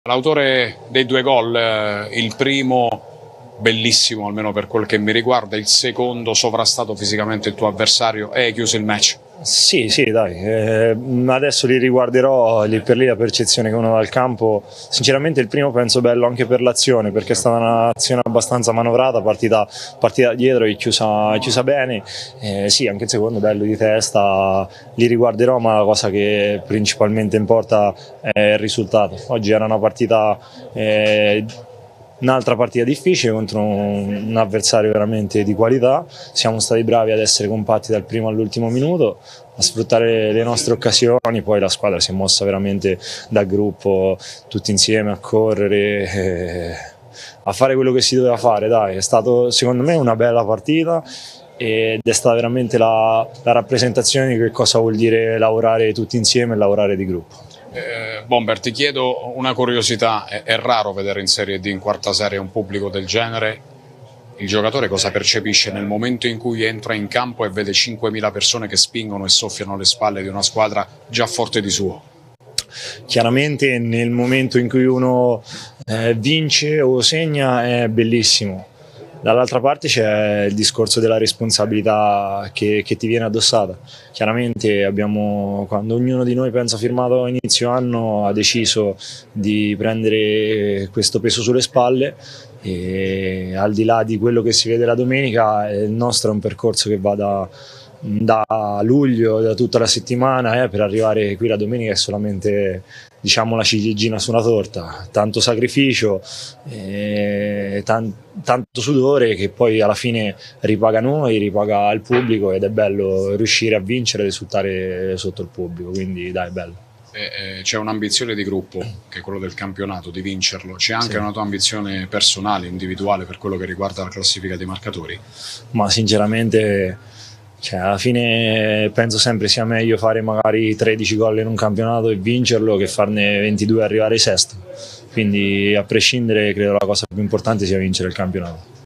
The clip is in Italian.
L'autore dei due gol, il primo bellissimo almeno per quel che mi riguarda, il secondo sovrastato fisicamente il tuo avversario e hai chiuso il match. Sì, sì, dai, adesso li riguarderò lì per lì, la percezione che uno dal campo. Sinceramente il primo penso bello anche per l'azione, perché è stata un'azione abbastanza manovrata, partita da dietro e chiusa bene. Sì, anche il secondo bello di testa, li riguarderò, ma la cosa che principalmente importa è il risultato. Oggi era un'altra partita difficile contro un avversario veramente di qualità. Siamo stati bravi ad essere compatti dal primo all'ultimo minuto, a sfruttare le nostre occasioni, poi la squadra si è mossa veramente da gruppo, tutti insieme a correre, a fare quello che si doveva fare. Dai, è stato secondo me una bella partita ed è stata veramente la rappresentazione di che cosa vuol dire lavorare tutti insieme e lavorare di gruppo. Bomber, ti chiedo una curiosità, è raro vedere in Serie D, in quarta serie, un pubblico del genere. Il giocatore cosa percepisce nel momento in cui entra in campo e vede 5.000 persone che spingono e soffiano le spalle di una squadra già forte di suo? Chiaramente nel momento in cui uno vince o segna è bellissimo. Dall'altra parte c'è il discorso della responsabilità che ti viene addossata. Chiaramente quando ognuno di noi pensa firmato a inizio anno, ha deciso di prendere questo peso sulle spalle e al di là di quello che si vede la domenica, il nostro è un percorso che va da luglio, da tutta la settimana, per arrivare qui la domenica è solamente, diciamo, la ciliegina su una torta, tanto sacrificio, tanto sudore che poi alla fine ripaga noi, ripaga il pubblico ed è bello riuscire a vincere ed esultare sotto il pubblico, quindi dai, è bello. C'è un'ambizione di gruppo, che è quello del campionato, di vincerlo. C'è anche Sì. una tua ambizione personale, individuale, per quello che riguarda la classifica dei marcatori? Ma sinceramente, alla fine penso sempre sia meglio fare magari 13 gol in un campionato e vincerlo che farne 22 e arrivare sesto. Quindi a prescindere credo la cosa più importante sia vincere il campionato.